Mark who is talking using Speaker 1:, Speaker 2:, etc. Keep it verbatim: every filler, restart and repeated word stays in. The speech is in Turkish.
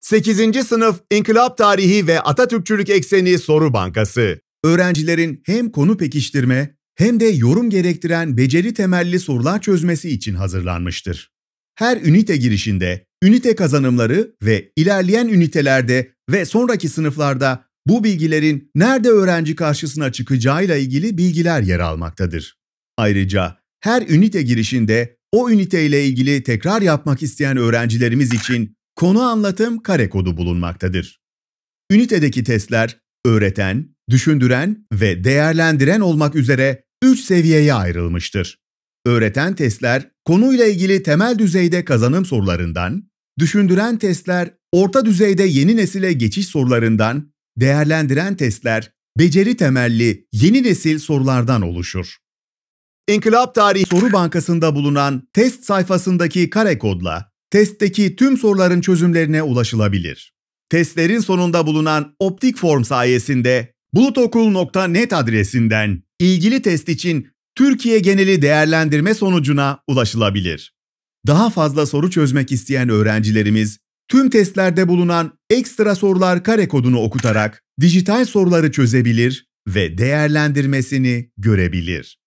Speaker 1: sekizinci Sınıf İnkılap Tarihi ve Atatürkçülük Ekseni Soru Bankası. Öğrencilerin hem konu pekiştirme hem de yorum gerektiren beceri temelli sorular çözmesi için hazırlanmıştır. Her ünite girişinde, ünite kazanımları ve ilerleyen ünitelerde ve sonraki sınıflarda bu bilgilerin nerede öğrenci karşısına çıkacağıyla ilgili bilgiler yer almaktadır. Ayrıca her ünite girişinde o üniteyle ilgili tekrar yapmak isteyen öğrencilerimiz için konu anlatım kare kodu bulunmaktadır. Ünitedeki testler öğreten, düşündüren ve değerlendiren olmak üzere üç seviyeye ayrılmıştır. Öğreten testler konuyla ilgili temel düzeyde kazanım sorularından, düşündüren testler orta düzeyde yeni nesile geçiş sorularından, değerlendiren testler beceri temelli yeni nesil sorulardan oluşur. İnkılap Tarihi Soru Bankası'nda bulunan test sayfasındaki kare kodla testteki tüm soruların çözümlerine ulaşılabilir. Testlerin sonunda bulunan optik form sayesinde bulutokul nokta net adresinden ilgili test için Türkiye geneli değerlendirme sonucuna ulaşılabilir. Daha fazla soru çözmek isteyen öğrencilerimiz tüm testlerde bulunan ekstra sorular kare kodunu okutarak dijital soruları çözebilir ve değerlendirmesini görebilir.